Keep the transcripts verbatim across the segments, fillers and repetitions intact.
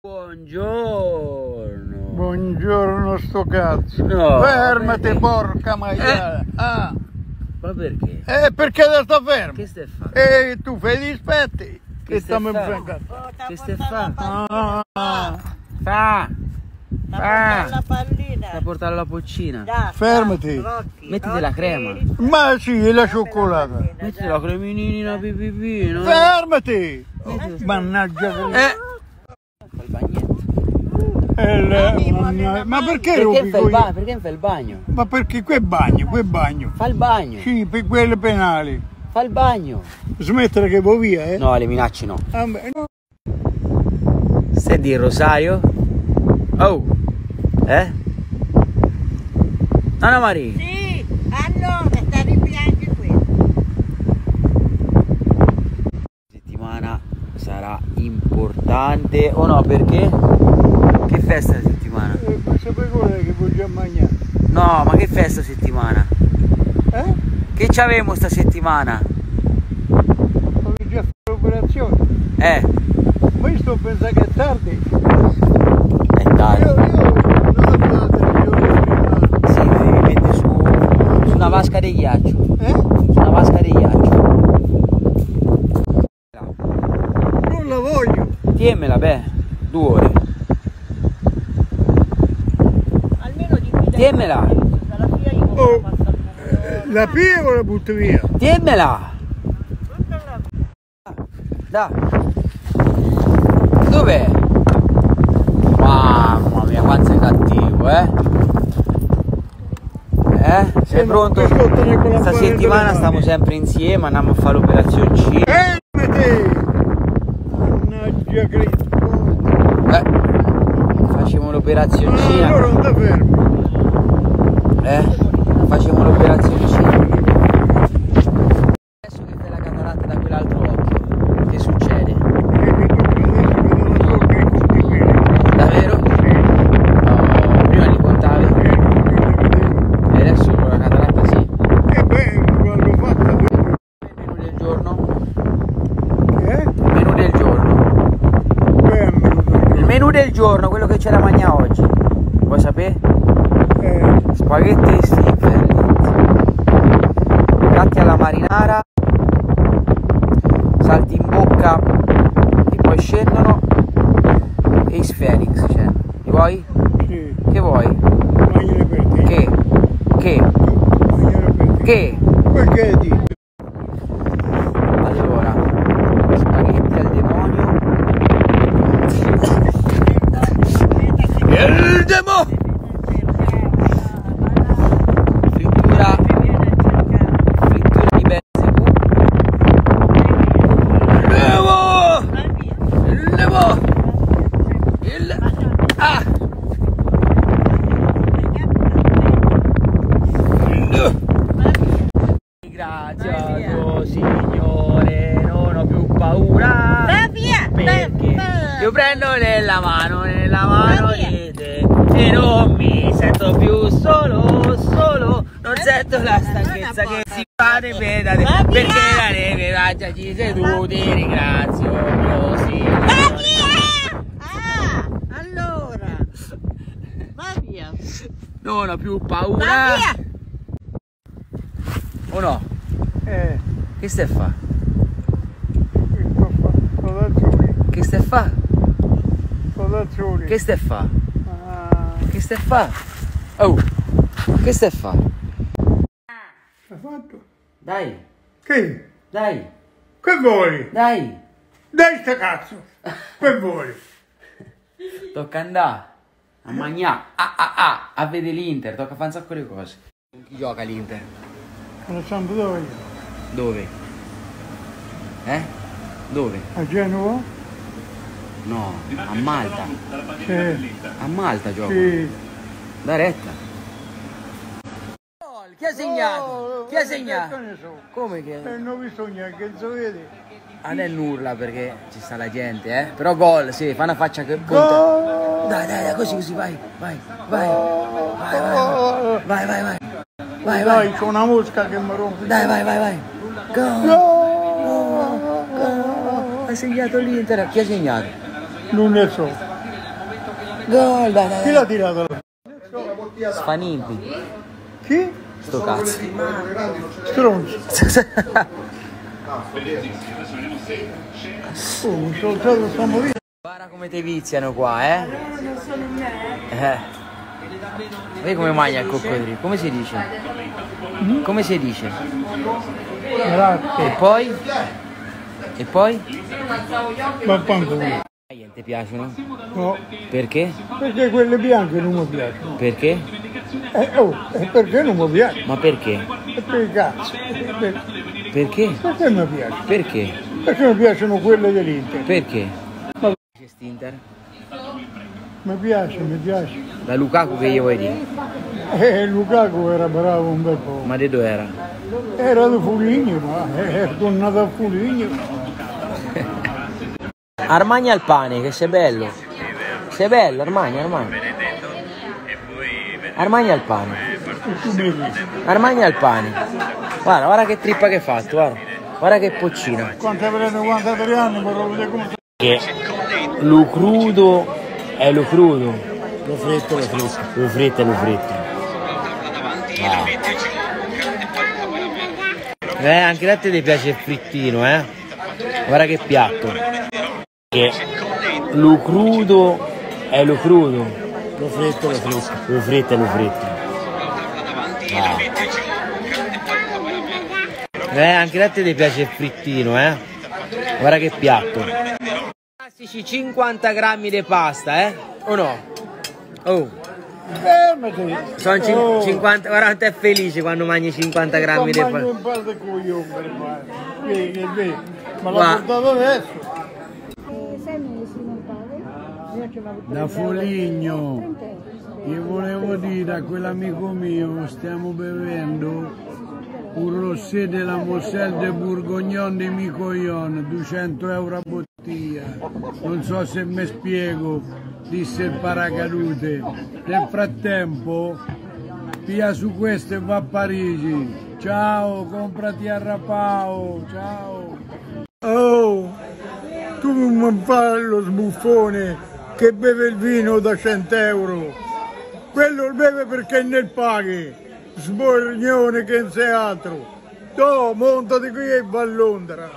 Buongiorno. Buongiorno sto cazzo. No, fermati perché? Porca maiale. Eh. Ah. Ma perché? Eh, perché te sto fermo? Che stai fa? E tu fai gli aspetti. Che stai stiamo fa? in cazzo. Che stai fa? Ah, ah. Fa! Fa! La pallina. Sta portare la poccina. Da, Fermati. da, Rocchi, Mettiti la Rocchi. crema. Ma sì, la cioccolata. Metti la creminina pipipino. Fermati. Mannaggia. Eh! Fa il bagnetto. Eh, le- mannaggia. Ma perché Perché rompi fai il coi- bagno? Perché non fai il bagno? Ma perché quel bagno, quel bagno. Fa il bagno. Sì, per quelle penali. Fa il bagno. Smettere che vuoi via, eh? No, le minacce no. Ah, beh, no. Senti il rosario? Oh! Eh? Anna Maria! Sì, allora sta ripiangi qui. Settimana sarà importante o no? Perché? Che festa la settimana? Eh, per sapere qual è che vogliamo mangiare. No, ma che festa settimana? Eh? Che c'avemo sta settimana? Ho già fatto l'operazione. Eh, Ma io sto a pensare che è tardi. è Io, tardi. io non ho fatto tre giorni prima. Sì, lo devi mettere su, su una vasca di ghiaccio. Eh? Su una vasca di ghiaccio. Non la voglio. Tiemmela, beh, due ore. Almeno di qui. Tiemmela, Dalla fia io Oh, passa il eh, la piego o la butto via? tiemmela. Da. Dov'è? Mamma mia, quanto sei cattivo, eh? Eh? Sei Eh, ma pronto? questo ottenere con la Questa paletta settimana davanti. stiamo sempre insieme, andiamo a fare l'operazione C. Fermati! Mannaggia Cristo. Eh, facciamo l'operazione Allora non ti fermi. Eh? Facciamo l'operazione C. Adesso che fai la catarata da quell'altro occhio, che succede? Davvero? No, prima li contavi e adesso con la catarata sì. E beh, quando ho fatto Il menù del giorno? che è? Il menù del giorno. Il menù del giorno, quello che c'è da mangiare oggi. Vuoi sapere? Eh, Spaghetti e stinfelli. Gatti alla marinara. Salti in bocca e poi scendono. E i Sfenix scendono. Li vuoi? sì, Che vuoi? mangiare per te. Che? Che? Mangiare per te. Che? Perché dici? Allora, spaghetti al demonio. Il demonio! Frittura, frittura di Belzebù. Il devo! Il devo! Il... Ah! Grazie a tuo Signore, non ho più paura. Va via! Perché va- io prendo nella mano, nella mano Va via. di te e non mi sento più solo, solo, non sento la stanchezza che si fa di me da te, Va via. perché la neve raggia ci seduti, ringrazio mio Va Signore. via! Ah, allora. Va via. Non ho più Va paura. via! O no? Eh, Che stai a fa? sto fa- sto da soli, Che stai a fa? sto da soli. Che stai a fa? Ah, Che stai a fa? Oh, che stai a fa? hai fatto? Dai, Che? dai, Che vuoi? dai. Dai sta cazzo! Che vuoi? Tocca andare a mangiare, ah, ah, ah, a vedere l'Inter, tocca fare un sacco di cose. Chi gioca l'Inter? Sono sempre dove? Dove? Eh? Dove? A Genova? No, a Malta. Sì. A Malta gioca. Sì. Da retta. Chi ha segnato? Oh, Chi ha che segnato? ne so. Come che? Eh, non ho visto neanche, non so vede. Ah, non è nulla perché ci sta la gente, eh? Però gol, sì, fa una faccia che punta. Gol! Dai, dai, dai, così, così, vai, vai, vai. Vai, vai, vai. Vai, vai, vai. Vai, vai. Dai, c'è una mosca che mi rompe. Dai, vai, vai, vai. Gol. Gol! Ha segnato l'Inter. Chi ha segnato? Non ne so. Gol, dai, dai, Chi dai. l'ha tirato? Sfanimpi. Chi? Sto cazzo. Stronzo. Oh, mi sono alzato, sta morendo. Guarda come ti viziano qua, eh? Non sono me. Eh. Vedi come mangia il coccodrillo? Come si dice? Come si dice? Grazie. E poi? E poi? Ma quanto vuoi? Non ti piacciono? No, Perché? perché quelle bianche non mi piacciono. Perché? Eh, oh, e perché non mi piace? Ma perché? E per il cazzo. Per- Perché? Perché mi piace? Perché? Perché mi piacciono quelle dell'Inter. Perché? Ma- C'è st'Inter? Mi piace, mi piace. Da Lukaku che gli vuoi dire? Eh, Lukaku era bravo un bel po'. Ma di dove era? Era da Foligno, ma è tornato a Foligno. Armani al pane, che sei bello. Sei bello, Armani, Armani. Armani al pane. Tu vedi, Armani al pane. Guarda, guarda che trippa che hai fatto, guarda. Guarda che poccina. quanto avremo novantatré anni, vorrei vedere come Che lo crudo è lo crudo. Lo fritto, lo fritto. Lo fritto è lo fritto. Ah. Eh, anche a te ti piace il frittino, eh? Guarda che piatto. Che lo crudo è lo crudo. Lo fritto, lo fritto. Lo fritto è lo fritto. Ah. Eh, anche a te ti piace il frittino, eh? Guarda che piatto. Classici cinquanta grammi di pasta, eh? O no? Oh, fermati. sono cin- Oh, cinquanta, guarda quanto è felice quando mangi cinquanta grammi di mangio pasta. un par di coglioni per fare. Vedi che vedi. Ma l'ho Guarda. portato adesso. sei mesi non pare. Da Foligno, io volevo dire a quell'amico mio, stiamo bevendo un rosé della Moselle de Bourgognon di Micoglion, duecento euro a bottiglia. Non so se mi spiego, disse il paracadute. Nel frattempo, via su questo e va a Parigi. Ciao, comprati a Rapao, ciao. Oh, tu non fai lo sbuffone che beve il vino da cento euro. Quello lo beve perché ne paghi. Sborgnone che non sei altro. Tu monta di qui e va a Londra.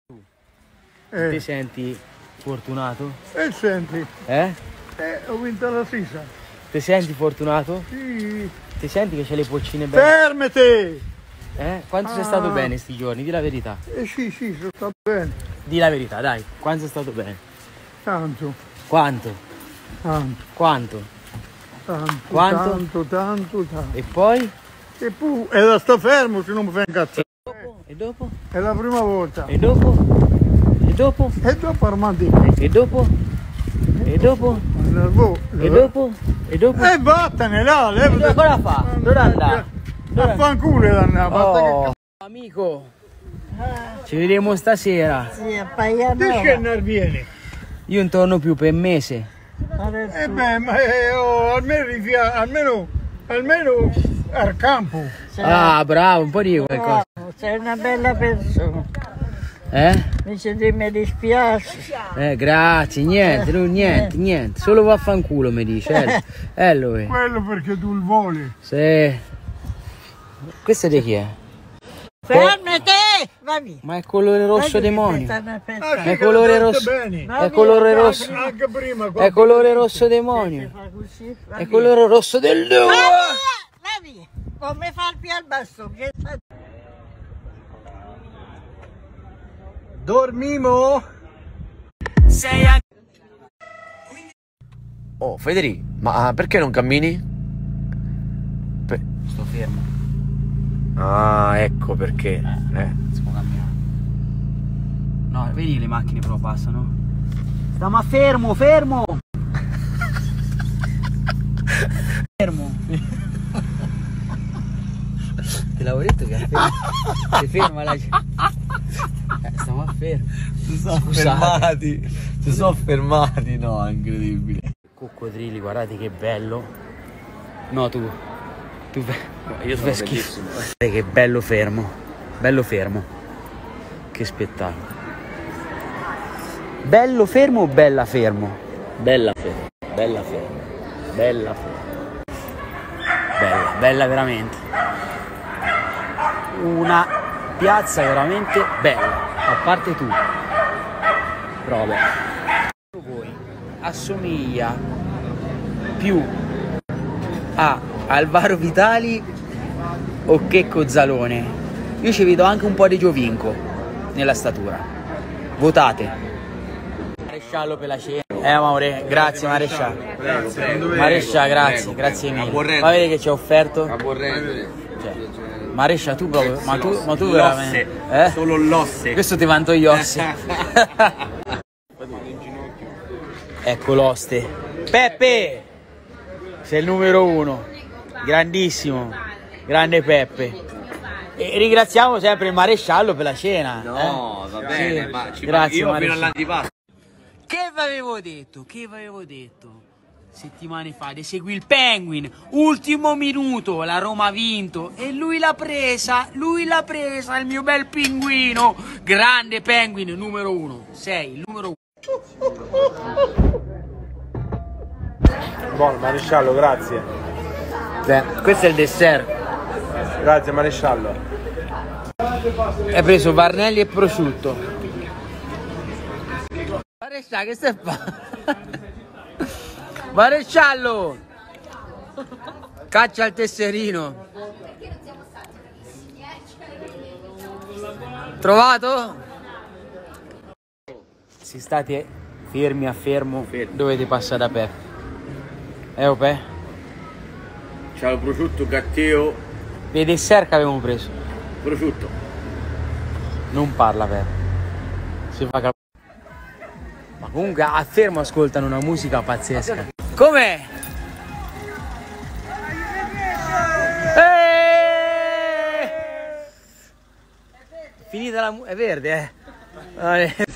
Ti Eh, senti fortunato? e senti, Eh? eh, ho vinto la Sisa. Ti senti fortunato? Sì. Ti senti che c'è le poccine belle? Fermati! Eh? Quanto sei Ah. stato bene sti giorni? Di la verità. Eh sì, sì, sono stato bene. Di la verità, dai. Quanto sei stato bene? Tanto, Quanto? tanto, Quanto? tanto, Quanto? tanto, tanto, tanto. E poi? E poi, e da sto fermo se non mi fai incazzare. E dopo? È la prima volta. E dopo? E dopo? E dopo armandi qui. E dopo? E dopo? E dopo? E dopo? E vattene là, E levati. dopo cosa fa? Dove andà? Dove Affanculo danna, basta Oh, amico, ci vediamo stasera. Sì, a che... Paianova. Dici che ne vieni? Io non torno più per mese. Eh beh, ma eh, oh, almeno, rifia- almeno, almeno al campo. Ah, bravo, un po' di qualcosa. Sei una bella persona. Eh? Invece di mi dispiace. Eh, grazie, niente, no, niente, niente. Solo vaffanculo mi dice. Eh, eh lo è. Quello perché tu il voli. Sì. Questa di chi è? Fermati! Va via. Ma è colore rosso demonio. Ah, È sì, È che colore l'ho rosso. detto bene. È colore rosso. Anche prima. È colore rosso demonio. È colore rosso del Va duo. via! Va via! Come fa il più al basso? Che sta... Dormimo? Oh, Federico, ma perché non cammini? Per- Sto fermo. Ah, ecco perché. Eh. Si può camminare. No, vedi le macchine però passano. Stiamo a fermo, fermo! Fermo. Te l'avevo detto che era fermo. Si ferma la gente. Eh, stiamo a fermo. Si sono Scusate. fermati. Si sono fermati, no, è incredibile. Coccodrilli, guardate che bello. No, tu. Tu no, io sono bellissimo. Guardate che bello fermo. Bello fermo. Che spettacolo. Bello fermo o bella fermo? Bella Fede. Bella ferma, bella ferma. Bella, bella veramente. Una piazza veramente bella, a parte tu. Però vabbè. Voi assomiglia più a Alvaro Vitali o Checco Zalone? Io ci vedo anche un po' di Giovinco nella statura. Votate. Maresciallo per la cena. Eh Maure, grazie Maresciallo. Grazie. Maresciallo, grazie, grazie mille. Ma vedi che ci ha offerto? Aborrendere. Cioè, Marescia tu proprio, ma tu, ma tu veramente. Eh? Solo l'osse. Questo ti vanto gli ossi. Ecco l'oste. Peppe! Sei il numero uno. Grandissimo. Grande Peppe. E ringraziamo sempre il maresciallo per la cena. No, eh? va bene, Sì. ma ci Grazie, io fino maresciallo. all'antipasto. Che vi avevo detto? Che vi avevo detto? Settimane fa, di segui il Penguin, ultimo minuto, la Roma ha vinto e lui l'ha presa, lui l'ha presa, il mio bel pinguino, grande Penguin, numero uno, sei, il numero uno. Buono, maresciallo, grazie. Beh, questo è il dessert. Grazie, maresciallo. Hai preso Varnelli e prosciutto. Maresciallo, che stai fa? Maresciallo! Caccia il tesserino. Trovato? Se state fermi a fermo, Fermi. dovete passare da Peppe. Eh, Ope? Ciao il prosciutto cattivo. Dei dessert che avevamo preso. Prosciutto. Non parla Peppe. Si fa cap- Ma comunque a fermo ascoltano una musica pazzesca. Com'è? Eeeh! Finita la musica. È verde, eh?